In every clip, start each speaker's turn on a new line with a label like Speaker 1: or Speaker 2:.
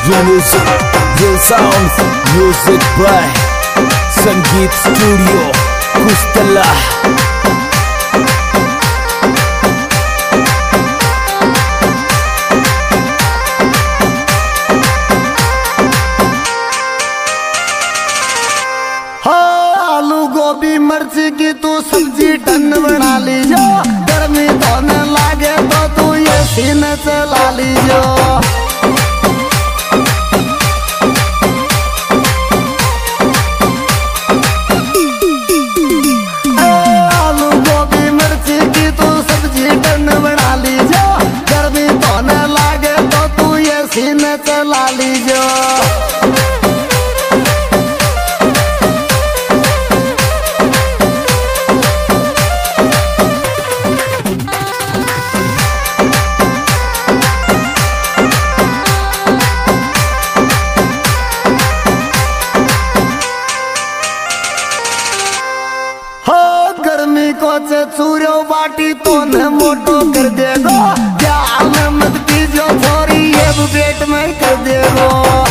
Speaker 1: Real music, real sound, music by Sangeet Studio, Kustala.
Speaker 2: आलू गोभी मिर्ची की तू सब्जी टन बना लीजो, गर्मी तो न लागे तो तू ये सीन चला लीजो। आलू गोभी मिर्ची की तू सब्जी टन बना लीजो, गर्मी तो न लागे तो तू ये सीन चला लीजो। चूरो बाटी तो न मोटो कर देगो, क्या मत पीजो छोरी ये पेट में कर देगो।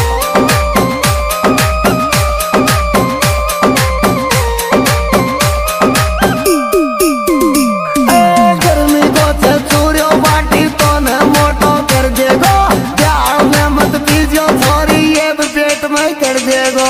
Speaker 2: गर्मी को चूरो बाटी तो न मोटो कर देगो, क्या मत पीजो छोरी ये पेट में कर देगो।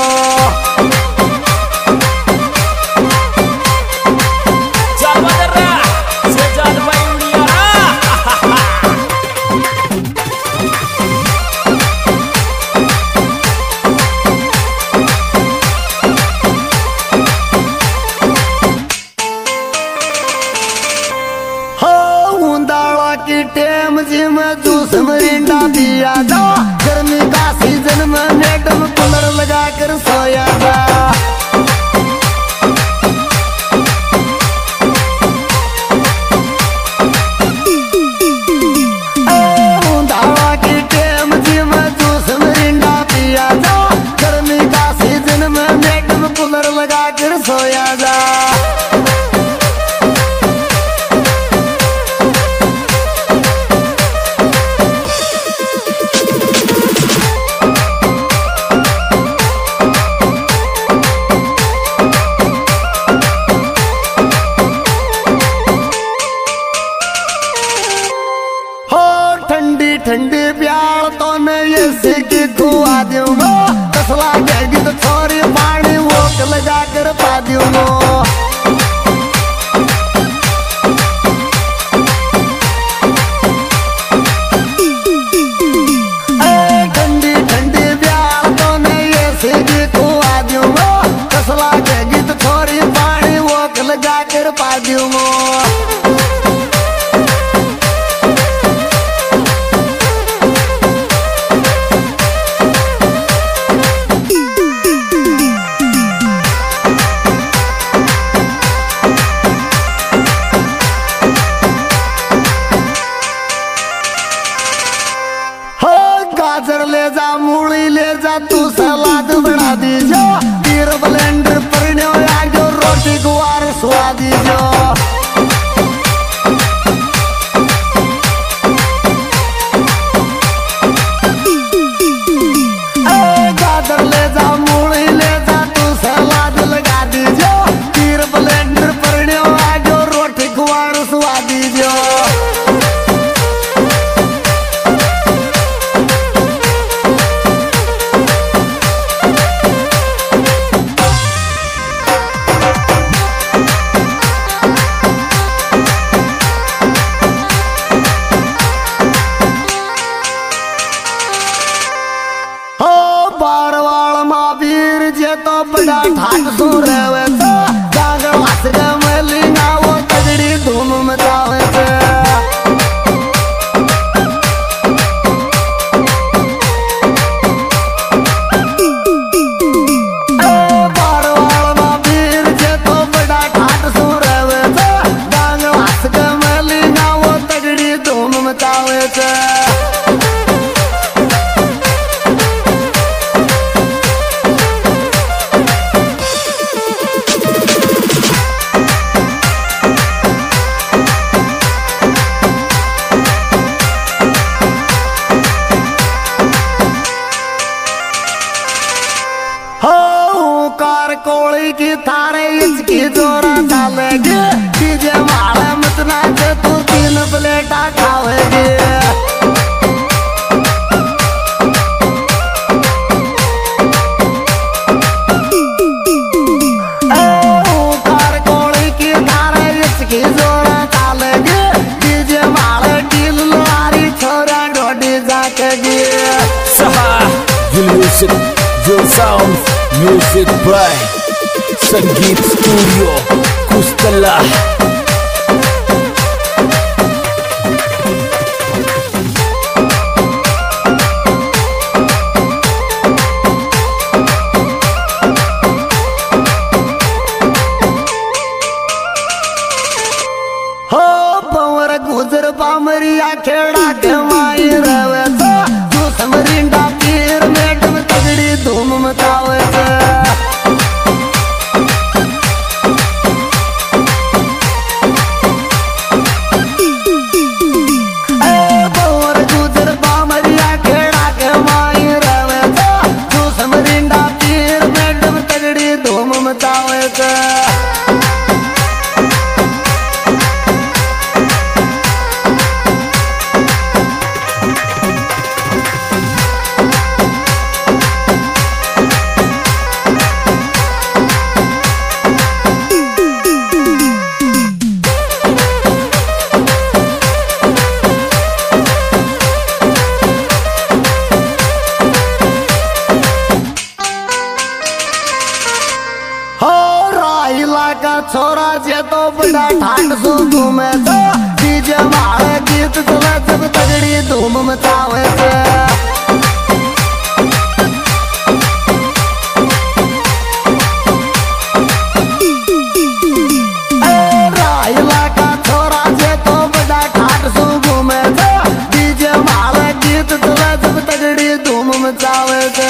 Speaker 2: की टेम जिम जूस मरिंडा पिया था, गर्मी का सीजन में मैडम कूलर लगा कर सोया था। दावा की टेम जिम जूस मरिंडा पिया था, गर्मी का सीजन में मैडम कूलर लगा कर सोया था। ठंडी ठंडी प्याल तो मैं ये सीखी खुआ दूंगा, कसला गएगी तो छोरी पानी वोक लगा कर पा दूंगा। ठंडी ठंडी प्याल तो मैं ये सीखी खुआ दूंगा, कसला गएगी तो छोरी पानी वोक लगा कर पा दूंगा। गाजर ले जा, मूली ले जा, तू सलाद बना दीजो, तीर ब्लेंडर पर आगे रोटी गुआर सुआ दीजो। गाजर ले जा, मूली ले जा, तू सलाद लगा दीजो, तीर ब्लेंडर पर आगे रोटी गुआर सुआ दीजो। बारवाल महावीर जे तो बड़ा ठाट सो रहे तो जागर हंस में लिंगा वो तगड़ी धूम मचावे थे। बारवाल महावीर जे तो बड़ा ठाट सो रहे तो जागर हंस में लिंगा वो तगड़ी धूम मचावे थे। पैसा खाओगे। कार कोड़ी की धारे इसकी जोर चालेगी, डीजे मारे डील लारी छोरा डोडी जाकेगी।
Speaker 1: Music, your sound, music by Sangeet Studio, Kustala.
Speaker 2: हो पवर गुजर पामरिया खेड़ा के माई रवे तो तू समरिंडा पीर मैडम तगड़ी धूम मचावे छे। पवर गुजर पामरिया खेड़ा के माई रवे तो तू समरिंडा पीर मैडम तगड़ी धूम मचावे छे। का छोरा जे तो बड़ा ठाट सो घूमे तो डीजे मारे गीत चले जब तगड़ी धूम मचावे छे। राहिला का छोरा जे तो बड़ा ठाट सो घूमे तो डीजे मारे गीत चले जब तगड़ी धूम मचावे छे।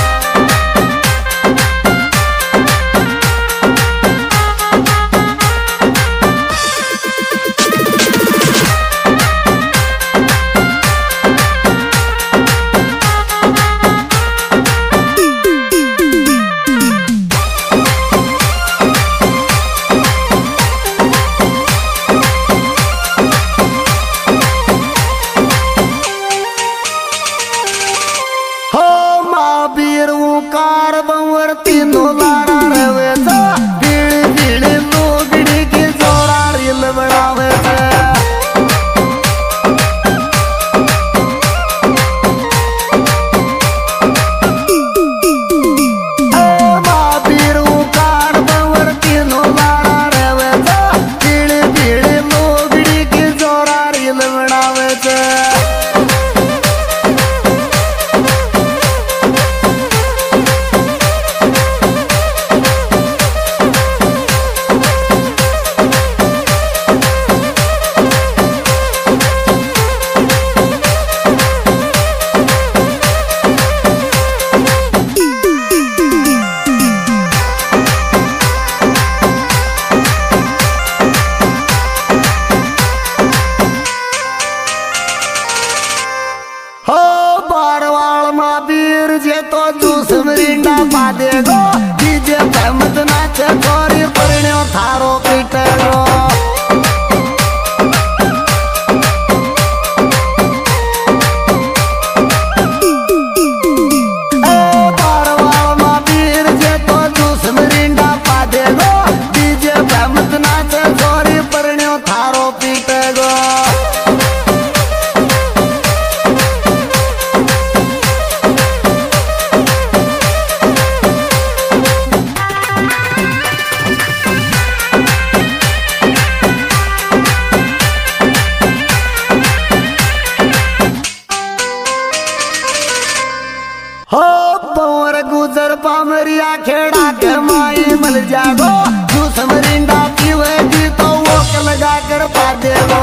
Speaker 2: कार बंवर तीनों लारा रवे छे, बीड़ी बीड़ी लोगड़ी की जोड़ा रील बनावे छे। महावीर कार बंवर तीनों लारा रवे छे, बीड़ी बीड़ी लोगड़ी की जोड़ा रील बनावे छे। महावीर जे तो जूस मरिंडा पा देगो, डीजे पे मत नाचे छोरी परिण्यो थारो पीटेगो। महावीर जे तो जूस मरिंडा पा देगो, डीजे पे मत नाचे छोरी परिण्यो थारो पीटेगो। हो पवर गुजर पामरिया खेड़ा के माई मल जागो, जूस मरिंडा पीवेगी तो वोक लगा कर पा देगो।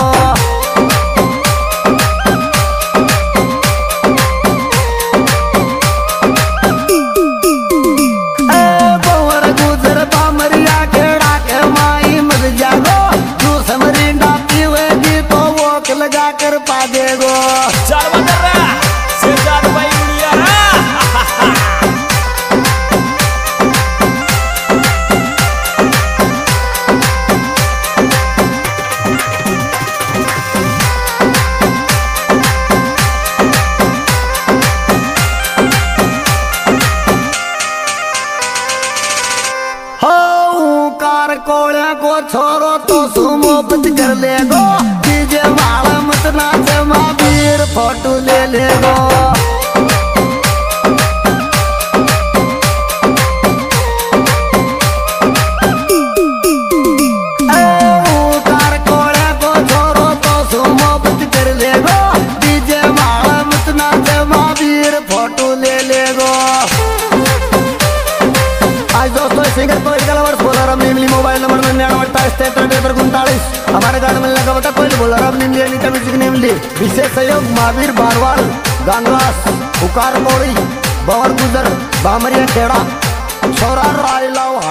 Speaker 2: पवर गुजर पामरिया खेड़ा के माई मल जागो, जूस मरिंडा पीवेगी तो वोक लगा कर पा देगो। फोटो ले लेगो। सिंगर कोई कलवर्स बोला रब निमली मोबाइल नंबर 9928 हमारे गार्ड मिलने का बता कोई बोला रब निमली अनीता म्यूजिक निमली। विशेष सहयोग महावीर बारवाल गांगलास उकार पौड़ी बवर गुजर बामरिया खेड़ा छोरा रायलाव